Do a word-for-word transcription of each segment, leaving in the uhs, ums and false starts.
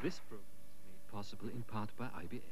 This program is made possible in part by I B M.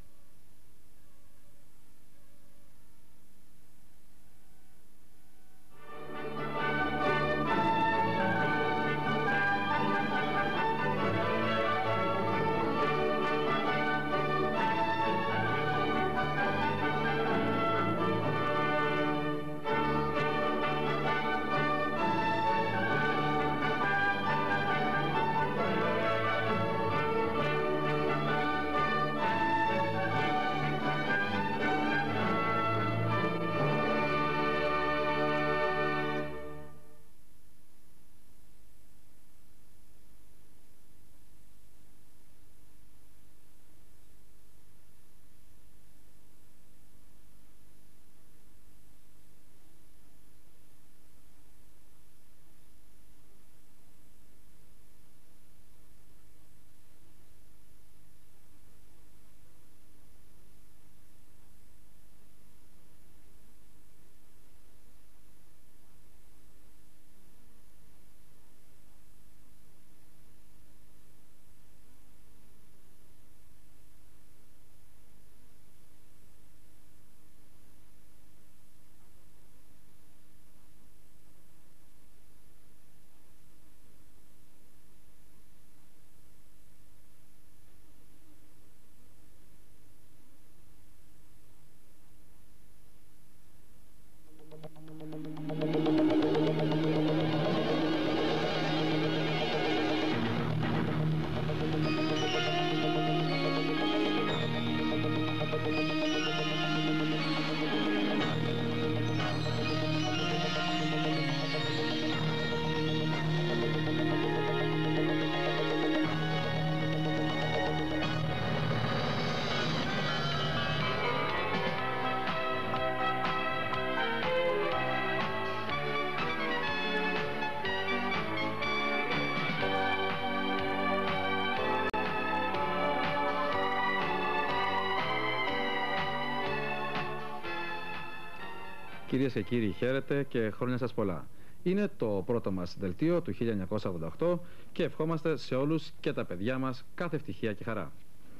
Κυρίες και κύριοι, χαίρετε και χρόνια σας πολλά. Είναι το πρώτο μας δελτίο του χίλια εννιακόσια ογδόντα οκτώ και ευχόμαστε σε όλους και τα παιδιά μας κάθε ευτυχία και χαρά.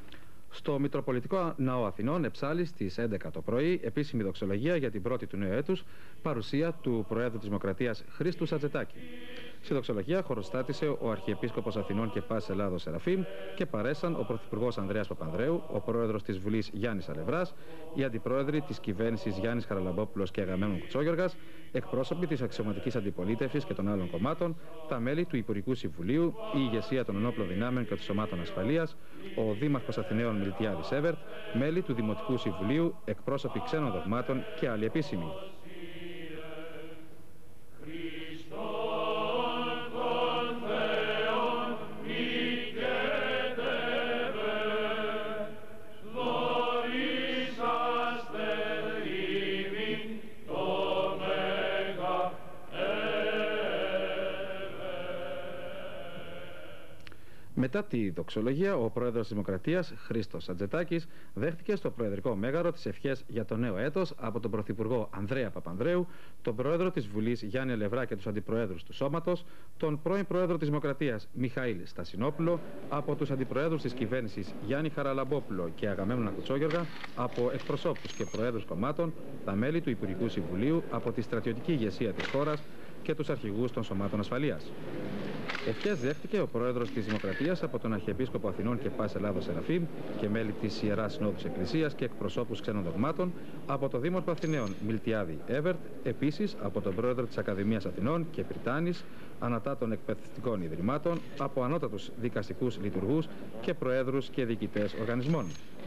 Στο Μητροπολιτικό Ναό Αθηνών, εψάλλει στις έντεκα το πρωί, επίσημη δοξολογία για την πρώτη του νέου έτους, παρουσία του Προέδρου της Δημοκρατίας Χρήστου Σατζετάκη. Στη δοξολογία χωροστάτησε ο Αρχιεπίσκοπος Αθηνών και Πάσης Ελλάδος Σεραφείμ και παρέσαν ο Πρωθυπουργός Ανδρέας Παπανδρέου, ο Πρόεδρος της Βουλής Γιάννης Αλευράς, οι Αντιπρόεδροι της Κυβέρνησης Γιάννης Χαραλαμπόπουλος και Αγαμέμνων Κουτσόγιοργας, εκπρόσωποι της αξιωματικής αντιπολίτευσης και των άλλων κομμάτων, τα μέλη του Υπουργικού Συμβουλίου, η ηγεσία των ενόπλων δυνάμεων και των σωμάτων ασφαλείας, ο Δήμαρχος Αθηναίων Μιλτιάδης Έβερτ, μέλη του Δημοτικού Συμβουλίου, εκπρόσωποι ξένων δογμάτων και άλλοι επίσημοι. Μετά τη δοξολογία, ο Πρόεδρος της Δημοκρατίας, Χρήστος Σατζετάκης, δέχτηκε στο Προεδρικό Μέγαρο τις ευχές για το νέο έτος από τον Πρωθυπουργό Ανδρέα Παπανδρέου, τον Πρόεδρο της Βουλής Γιάννη Αλευρά και τους Αντιπροέδρους του Σώματος, τον πρώην Πρόεδρο της Δημοκρατίας Μιχαήλ Στασινόπουλο, από τους Αντιπροέδρους της Κυβέρνησης Γιάννη Χαραλαμπόπουλο και Αγαμέμνονα Κουτσόγιοργα, από εκπροσώπους και Προέδρους κομμάτων, τα μέλη του Υπουργικού Συμβουλίου, από τη στρατιωτική ηγεσία της χώρας και τους αρχηγούς των σωμάτων ασφαλείας. Ευχές δέχτηκε ο Πρόεδρος της Δημοκρατίας από τον Αρχιεπίσκοπο Αθηνών και Πάσης Ελλάδος Σεραφείμ και μέλη της Ιεράς Συνόδου Εκκλησίας και εκπροσώπους ξένων δογμάτων, από τον Δήμαρχο Αθηναίων Μιλτιάδη Έβερτ, επίσης από τον Πρόεδρο της Ακαδημίας Αθηνών και Πριτάνης, ανατά των εκπαιδευτικών ιδρυμάτων, από ανώτατους δικαστικούς λειτουργούς και προέδρους και διοικητές οργανισμών.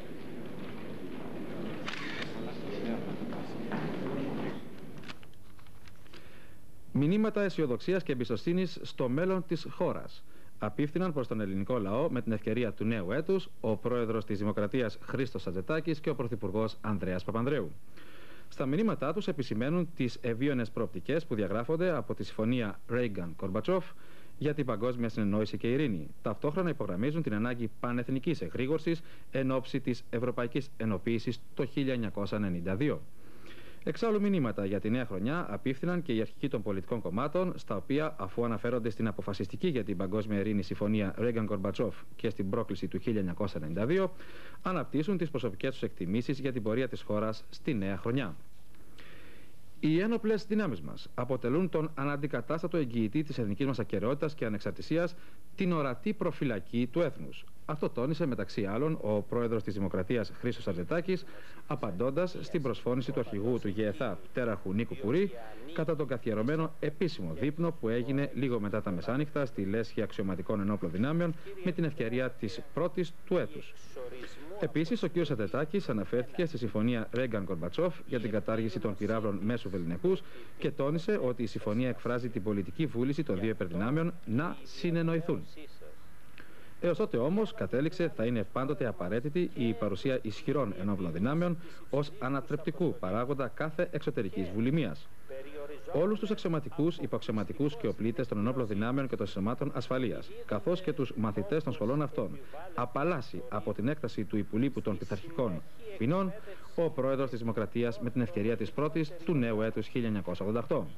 Μηνύματα αισιοδοξίας και εμπιστοσύνης στο μέλλον της χώρας απίφθηναν προς τον ελληνικό λαό με την ευκαιρία του νέου έτους ο Πρόεδρος της Δημοκρατίας Χρήστος Σατζετάκης και ο Πρωθυπουργός Ανδρέας Παπανδρέου. Στα μηνύματά τους επισημαίνουν τις ευίωνες προοπτικές που διαγράφονται από τη συμφωνία Ρέιγκαν-Κορμπατσόφ για την παγκόσμια συνεννόηση και ειρήνη. Ταυτόχρονα υπογραμμίζουν την ανάγκη πανεθνικής εγρήγορσης εν ώψη της ευρωπαϊκής ενοποίησης το χίλια εννιακόσια ενενήντα δύο. Εξάλλου, μηνύματα για τη νέα χρονιά απίφθηναν και οι αρχικοί των πολιτικών κομμάτων, στα οποία, αφού αναφέρονται στην αποφασιστική για την παγκόσμια ειρήνη συμφωνία Ρέγκαν-Κορμπατσόφ και στην πρόκληση του χίλια εννιακόσια ενενήντα δύο, αναπτύσσουν τις προσωπικές τους εκτιμήσεις για την πορεία της χώρας στη νέα χρονιά. Οι ένοπλες δυνάμεις μας αποτελούν τον αναντικατάστατο εγγυητή της εθνικής μας ακεραιότητας και ανεξαρτησίας, την ορατή προφυλακή του έθνους. Αυτό τόνισε μεταξύ άλλων ο πρόεδρος της Δημοκρατίας Χρήστος Ατζετάκης, απαντώντας στην προσφώνηση του αρχηγού του ΓΕΘΑ Πτέραχου Νίκου Κουρί κατά τον καθιερωμένο επίσημο δείπνο που έγινε λίγο μετά τα μεσάνυχτα στη Λέσχη Αξιωματικών Ενόπλων Δυνάμεων με την ευκαιρία της πρώτης του έτους. Επίσης, ο κ. Ατζετάκης αναφέρθηκε στη συμφωνία Ρέγκαν-Κορμπατσόφ για την κατάργηση των πυράβλων μέσου βεληνικούς και τόνισε ότι η συμφωνία εκφράζει την πολιτική βούληση των δύο υπερδυνάμεων να συνεννοηθούν. Έως τότε όμως, κατέληξε, θα είναι πάντοτε απαραίτητη η παρουσία ισχυρών ενόπλων δυνάμεων ως ανατρεπτικού παράγοντα κάθε εξωτερικής βουλημίας. Όλους τους αξιωματικούς, υποαξιωματικούς και οπλίτες των ενόπλων δυνάμεων και των σωμάτων ασφαλείας, καθώς και τους μαθητές των σχολών αυτών, απαλλάσσει από την έκταση του υπουλείπου των πειθαρχικών ποινών ο πρόεδρος της Δημοκρατίας με την ευκαιρία της πρώτης του νέου έτους χίλια εννιακόσια ογδόντα οκτώ.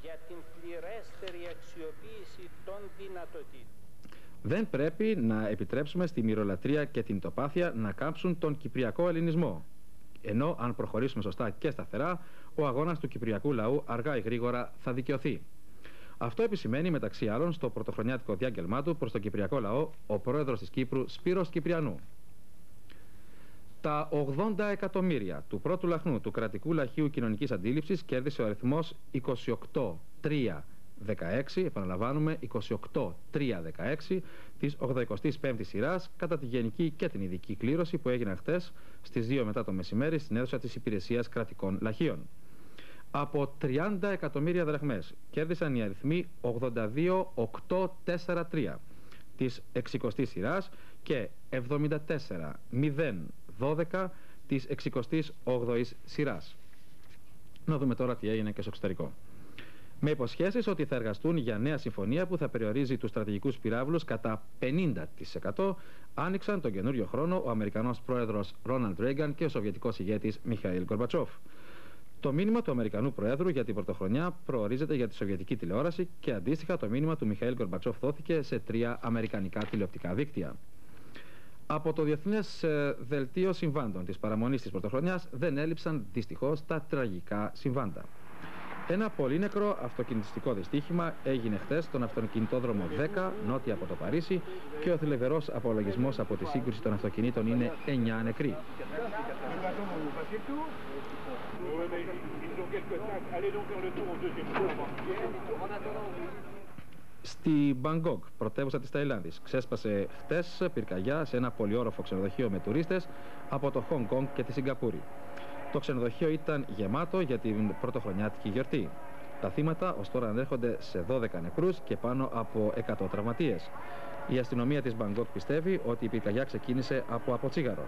Δεν πρέπει να επιτρέψουμε στη μοιρολατρεία και την τοπάθεια να κάψουν τον κυπριακό ελληνισμό. Ενώ αν προχωρήσουμε σωστά και σταθερά, ο αγώνας του κυπριακού λαού αργά ή γρήγορα θα δικαιωθεί. Αυτό επισημαίνει μεταξύ άλλων στο πρωτοχρονιάτικο διάγγελμά του προς τον κυπριακό λαό ο πρόεδρος της Κύπρου Σπύρος Κυπριανού. Τα ογδόντα εκατομμύρια του πρώτου λαχνού του κρατικού λαχείου κοινωνικής αντίληψης κέρδισε ο αριθμός είκοσι οκτώ τρία δεκαέξι, επαναλαμβάνουμε είκοσι οκτώ τρία δεκαέξι της ογδοηκοστής πέμπτης σειράς κατά τη γενική και την ειδική κλήρωση που έγιναν χτες στις δύο μετά το μεσημέρι στην αίθουσα της Υπηρεσίας Κρατικών Λαχείων. Από τριάντα εκατομμύρια δραχμές κέρδισαν οι αριθμοί ογδόντα δύο οκτακόσια σαράντα τρία της εξηκοστής σειράς και εβδομήντα τέσσερα μηδέν δώδεκα της εξηκοστής όγδοης σειράς. Να δούμε τώρα τι έγινε και στο εξωτερικό. Με υποσχέσεις ότι θα εργαστούν για νέα συμφωνία που θα περιορίζει τους στρατηγικούς πυράβλους κατά πενήντα τοις εκατό, άνοιξαν τον καινούριο χρόνο ο Αμερικανός πρόεδρος Ρόναλντ Ρέγκαν και ο Σοβιετικός ηγέτης Μιχαήλ Γκορμπατσόφ. Το μήνυμα του Αμερικανού Προέδρου για την πρωτοχρονιά προορίζεται για τη Σοβιετική τηλεόραση και αντίστοιχα το μήνυμα του Μιχαήλ Γκορμπατσόφ δόθηκε σε τρία αμερικανικά τηλεοπτικά δίκτυα. Από το Διεθνές Δελτίο Συμβάντων της παραμονής της πρωτοχρονιάς δεν έλειψαν δυστυχώς τα τραγικά συμβάντα. Ένα πολύ νεκρό αυτοκινητιστικό δυστύχημα έγινε χθες στον αυτοκινητόδρομο δέκα νότια από το Παρίσι και ο θλιβερός απολογισμός από τη σύγκρουση των αυτοκινήτων είναι εννιά νεκροί. Στη Μπαγκόκ, πρωτεύουσα της Ταϊλάνδης, ξέσπασε χτες πυρκαγιά σε ένα πολυόροφο ξενοδοχείο με τουρίστες από το Χονγκ Κονγκ και τη Σιγκαπούρη. Το ξενοδοχείο ήταν γεμάτο για την πρωτοχρονιάτικη γιορτή. Τα θύματα ως τώρα ανέρχονται σε δώδεκα νεκρούς και πάνω από εκατό τραυματίες. Η αστυνομία της Μπαγκόκ πιστεύει ότι η πυρκαγιά ξεκίνησε από αποτσίγαρο.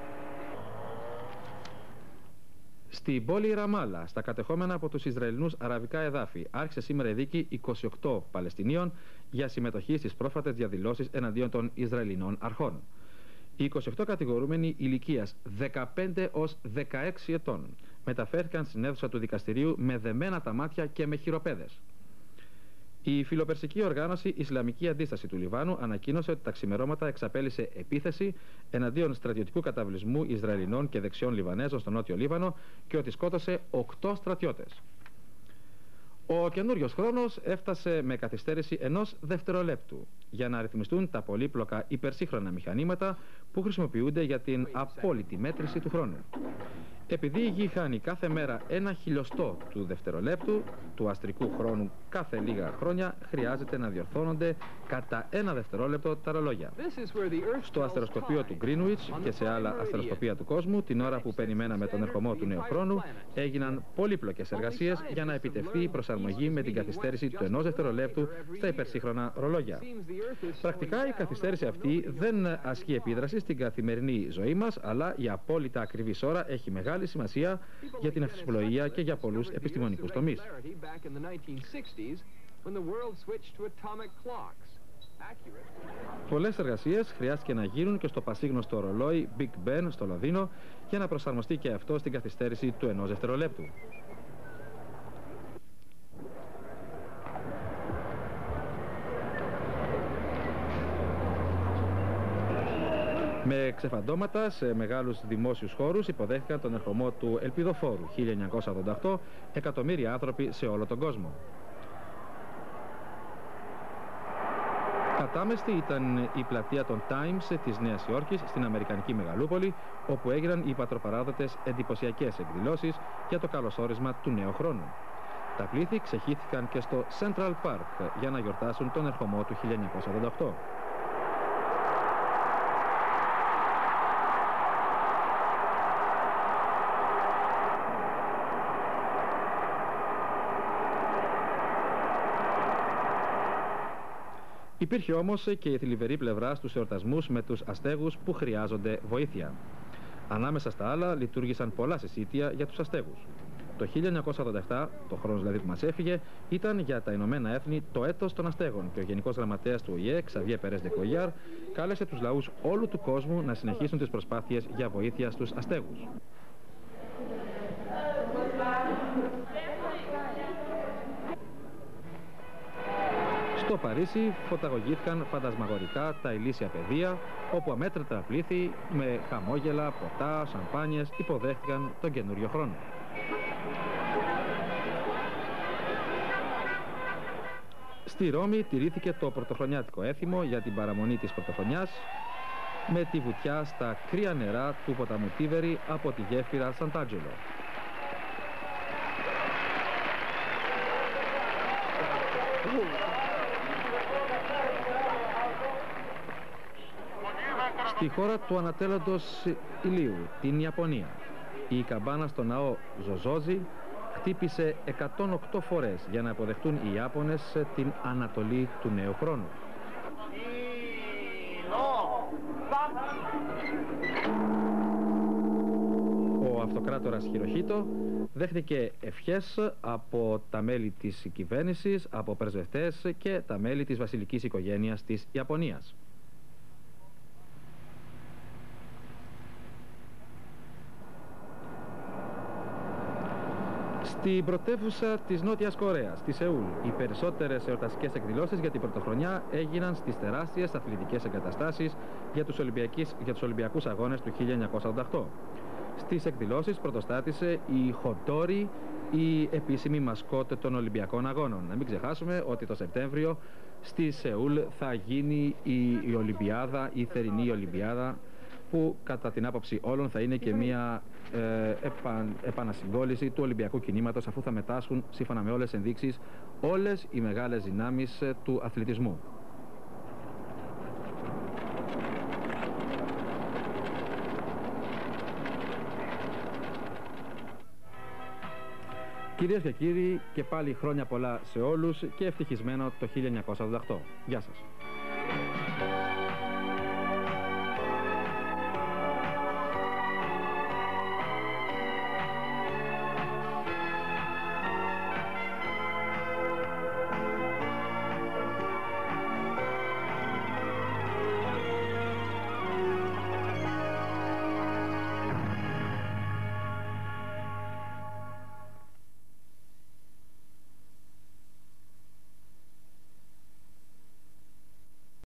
Στην πόλη Ραμάλα, στα κατεχόμενα από τους Ισραηλινούς αραβικά εδάφη, άρχισε σήμερα η δίκη είκοσι οκτώ Παλαιστινίων για συμμετοχή στις πρόσφατες διαδηλώσεις εναντίον των Ισραηλινών αρχών. Οι είκοσι οκτώ κατηγορούμενοι ηλικίας δεκαπέντε έως δεκαέξι ετών μεταφέρθηκαν στην αίθουσα του δικαστηρίου με δεμένα τα μάτια και με χειροπέδες. Η φιλοπερσική οργάνωση Ισλαμική Αντίσταση του Λιβάνου ανακοίνωσε ότι τα ξημερώματα εξαπέλυσε επίθεση εναντίον στρατιωτικού καταβλισμού Ισραηλινών και δεξιών Λιβανέζων στο νότιο Λίβανο και ότι σκότωσε οκτώ στρατιώτες. Ο καινούριος χρόνος έφτασε με καθυστέρηση ενός δευτερολέπτου για να αριθμιστούν τα πολύπλοκα υπερσύγχρονα μηχανήματα που χρησιμοποιούνται για την απόλυτη μέτρηση του χρόνου. Επειδή η Γη χάνει κάθε μέρα ένα χιλιοστό του δευτερολέπτου του αστρικού χρόνου κάθε λίγα χρόνια, χρειάζεται να διορθώνονται κατά ένα δευτερόλεπτο τα ρολόγια. Στο αστεροσκοπείο του Greenwich και σε άλλα αστεροσκοπεία του κόσμου, την ώρα που περιμέναμε τον ερχομό του νέου χρόνου, έγιναν πολύπλοκες εργασίες για να επιτευχθεί η προσαρμογή με την καθυστέρηση του ενός δευτερολέπτου στα υπερσύγχρονα ρολόγια. Πρακτικά η καθυστέρηση αυτή δεν ασκεί επίδραση στην καθημερινή ζωή μας, αλλά η απόλυτα ακριβής ώρα έχει μεγάλη σημασία για την αυσιπλοεία και για πολλούς επιστημονικούς τομείς. Πολλές εργασίες χρειάστηκε να γίνουν και στο πασίγνωστο ρολόι Big Ben στο Λονδίνο για να προσαρμοστεί και αυτό στην καθυστέρηση του ενός δευτερολέπτου. Με ξεφαντώματα σε μεγάλους δημόσιους χώρους υποδέχτηκαν τον ερχομό του Ελπιδοφόρου χίλια εννιακόσια ογδόντα οκτώ εκατομμύρια άνθρωποι σε όλο τον κόσμο. Κατάμεστη ήταν η πλατεία των Times της Νέας Υόρκης στην Αμερικανική Μεγαλούπολη, όπου έγιναν οι πατροπαράδοτες εντυπωσιακές εκδηλώσεις για το καλωσόρισμα του νέου χρόνου. Τα πλήθη ξεχύθηκαν και στο Central Park για να γιορτάσουν τον ερχομό του χίλια εννιακόσια ογδόντα οκτώ. Υπήρχε όμως και η θλιβερή πλευρά στους εορτασμούς με τους αστέγους που χρειάζονται βοήθεια. Ανάμεσα στα άλλα λειτουργήσαν πολλά συσίτια για τους αστέγους. Το χίλια εννιακόσια ογδόντα επτά, το χρόνος δηλαδή που μας έφυγε, ήταν για τα Ηνωμένα Έθνη το έτος των αστέγων και ο Γενικός Γραμματέας του Ο Η Ε, Ξαβιέ Περές ντε Κουεγιάρ, κάλεσε τους λαούς όλου του κόσμου να συνεχίσουν τις προσπάθειες για βοήθεια στους αστέγους. Στο Παρίσι φωταγωγήθηκαν φαντασμαγορικά τα ηλίσια πεδία, όπου αμέτρητα πλήθη με χαμόγελα, ποτά, σαμπάνιες υποδέχτηκαν τον καινούριο χρόνο. Στη Ρώμη τηρήθηκε το πρωτοχρονιάτικο έθιμο για την παραμονή της πρωτοχρονιάς με τη βουτιά στα κρύα νερά του ποταμού Τίβερη από τη γέφυρα Σαντ'Άτζελο. Στη χώρα του ανατέλλοντος ηλίου, την Ιαπωνία, η καμπάνα στο ναό Ζωζόζι χτύπησε εκατόν οκτώ φορές για να αποδεχτούν οι Ιάπωνες την ανατολή του νέου χρόνου. Ο αυτοκράτορας Χιροχίτο δέχτηκε ευχές από τα μέλη της κυβέρνησης, από πρεσβευτές και τα μέλη της βασιλικής οικογένειας της Ιαπωνίας. Στην πρωτεύουσα της Νότιας Κορέας, στη Σεούλ, οι περισσότερες εορταστικές εκδηλώσεις για την πρωτοχρονιά έγιναν στις τεράστιες αθλητικές εγκαταστάσεις για τους, για τους Ολυμπιακούς Αγώνες του χίλια εννιακόσια ογδόντα οκτώ. Στις εκδηλώσεις πρωτοστάτησε η Χοντόρι, η επίσημη μασκότ των Ολυμπιακών Αγώνων. Να μην ξεχάσουμε ότι το Σεπτέμβριο στη Σεούλ θα γίνει η, η Ολυμπιάδα, η θερινή Ολυμπιάδα, που κατά την άποψη όλων θα είναι και μια ε, επα, επανασυγκόληση του Ολυμπιακού κινήματος, αφού θα μετάσχουν σύμφωνα με όλες τις ενδείξεις όλες οι μεγάλες δυνάμεις ε, του αθλητισμού. Κυρίες και κύριοι, και πάλι χρόνια πολλά σε όλους και ευτυχισμένο το χίλια εννιακόσια ογδόντα οκτώ. Γεια σας.